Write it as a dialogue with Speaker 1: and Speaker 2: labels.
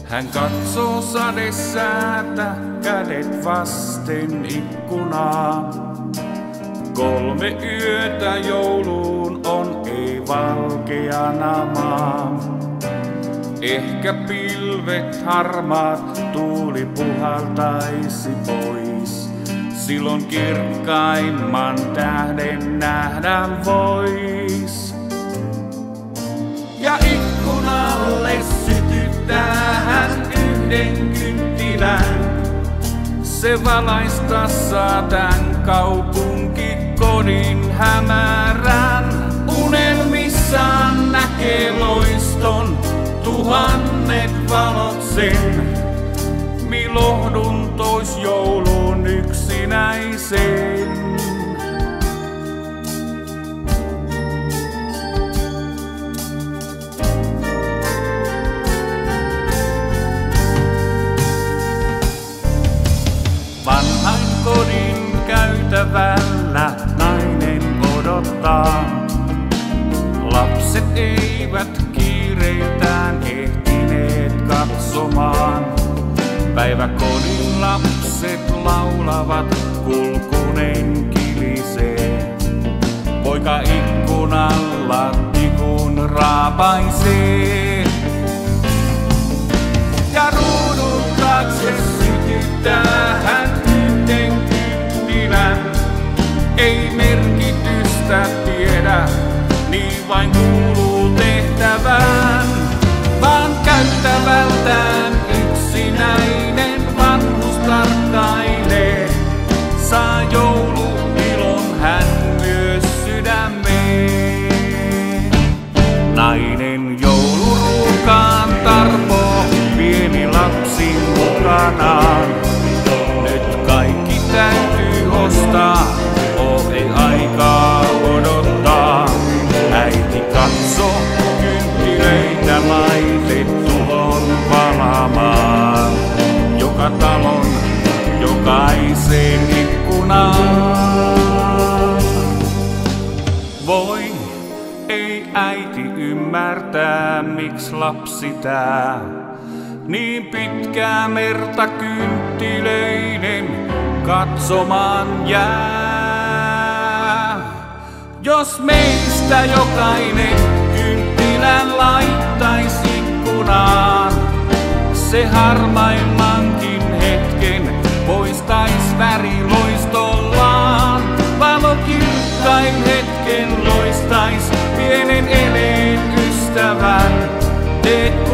Speaker 1: Hän katsoo sadesäätä kädet vasten ikkunaa. 3 yötä jouluun on ei valkeana maa. Ehkä pilvet harmaat tuuli puhaltaisi pois. Silloin kirkkaimman tähden nähdään vois. Ja ikkunalle sytyttää hän yhden kynttilän. Se valaista saa tän kaupunkikodin hämärän. Unelmissaan näkee loiston, 1000 valot sen. Mi lohdun tois jouluun yksinäisen. Vanhan kodin käytävällä nainen odottaa. Lapset eivät kiireiltään ehtineet katsomaan. Päiväkodin lapset laulavat, kulkunen kilisee. Poika ikkunalla tikun raapaisee. Ja ruudun taakse sytyttää hän yhden kynttilän. Ei merkitystä tiedä, niin vain kuuluu tehtävään. Vaan käytävältään yksinäinen vanhus tarkkailee. Saa jouluilon hän myös sydämeen. Nainen jouluruukaan tarpoo pieni lapsi mukanaan. Nyt kaikki täytyy ostaa, ei aikaa odottaa. Äiti katso, kynttilöitä laitettu on palamaan. Joka talon, jokaiseen ikkunaan. Voi, ei äiti ymmärtää, miksi lapsi tää niin pitkää merta kynttilöinen katsomaan jää. Jos meistä jokainen kynttilän laittaisi ikkunaan, se harmaimmankin hetken poistais väriloistollaan. Valo kirkkain hetken loistais pienen eleen ystävän.